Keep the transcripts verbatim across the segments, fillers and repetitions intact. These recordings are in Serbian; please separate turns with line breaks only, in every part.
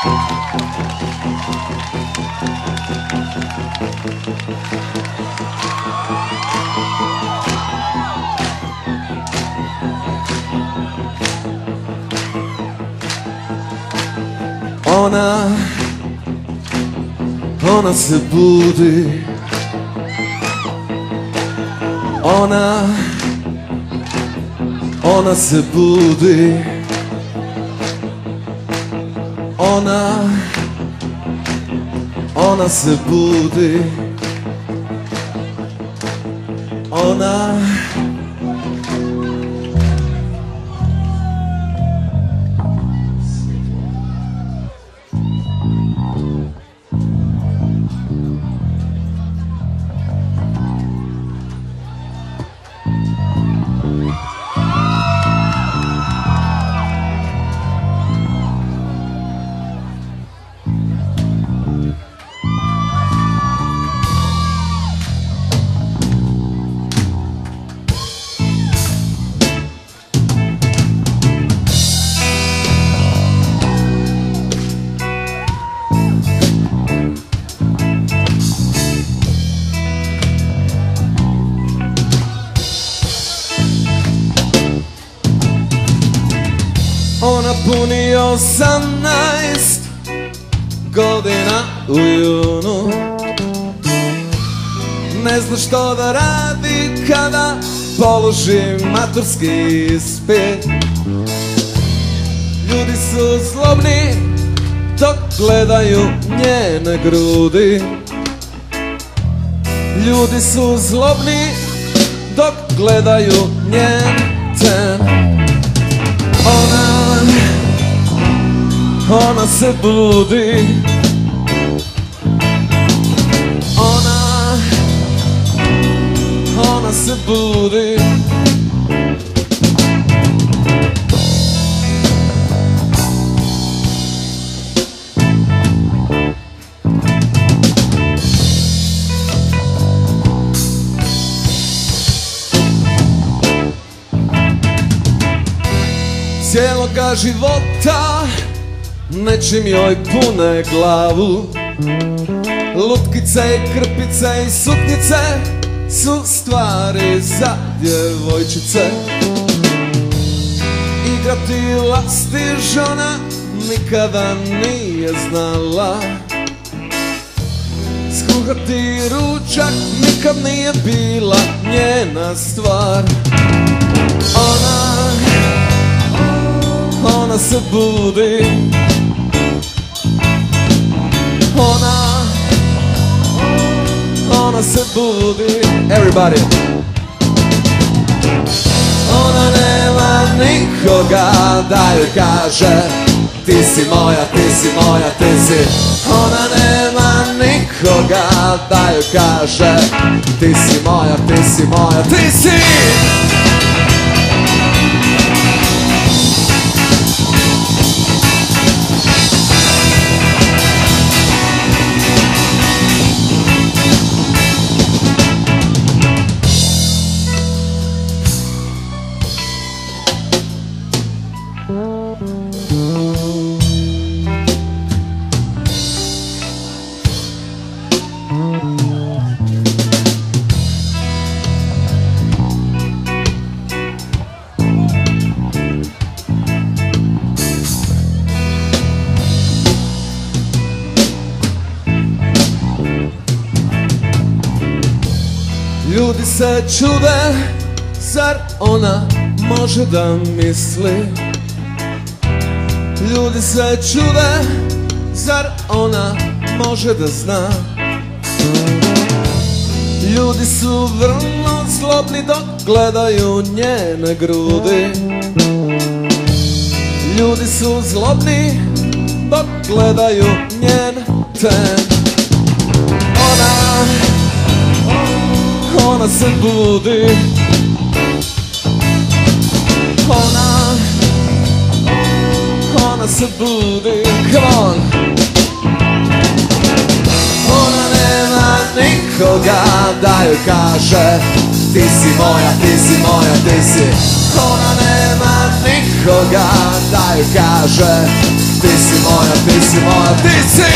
Ona, ona se budi. Ona, ona se budi. Ona, ona se budi. Ona. Ona puni osamnaest godina u junu. Ne zna što da radi kada položi maturski ispit. Ljudi su zlobni dok gledaju njene grudi. Ljudi su zlobni dok gledaju njen ten. Ona, ona se budi. Ona, ona se budi. Cijeloga života nečim joj pune glavu. Lutkice i krpice i suknjice su stvari za djevojčice. Igrati lastiž ona nikada nije znala. Skuhati ručak nikad nije bila njena stvar. Ona, ona se budi. Ona, ona se budi. Everybody. Ona nema nikoga da joj kaže ti si moja, ti si moja, ti si. Ona nema nikoga da joj kaže ti si moja, ti si moja, ti si. Ljudi se čude, zar ona može da misli? Ljudi se čude, zar ona može da zna? Ljudi su vrlo zlobni dok gledaju njene grudi. Ljudi su zlobni dok gledaju njen ten. Ona, ona se budi. Ona, ona se budi. Come on. Ona nema nikoga da joj kaže ti si moja, ti si moja, ti si. Ona nema nikoga da joj kaže ti si moja, ti si moja, ti si.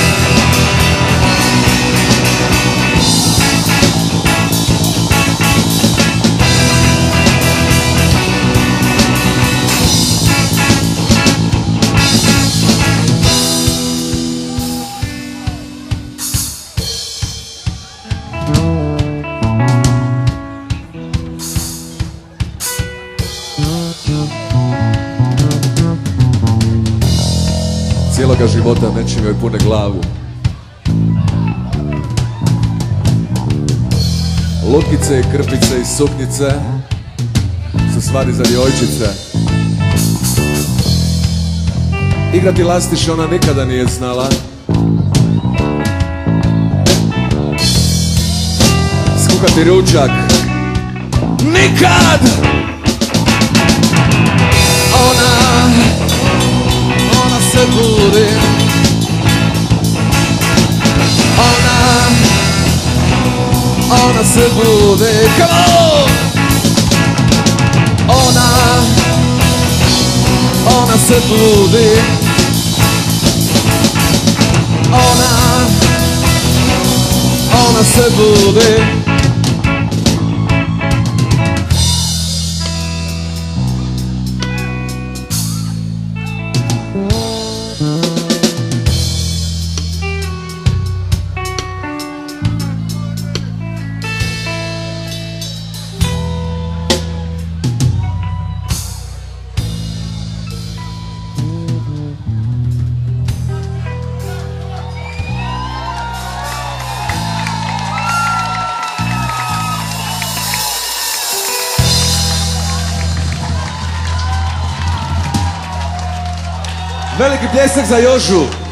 Cijeloga života nečim joj pune glavu. Lutkice i krpice i suknjice su stvari za djevojčice. Igrati lastiš ona nikada nije znala. Skuhati ručak nikad. Ona Ona se budi. Ona Ona se budi. Come on! Ona Ona se budi. Ona Ona se budi. Veliki pljesak za Jožu.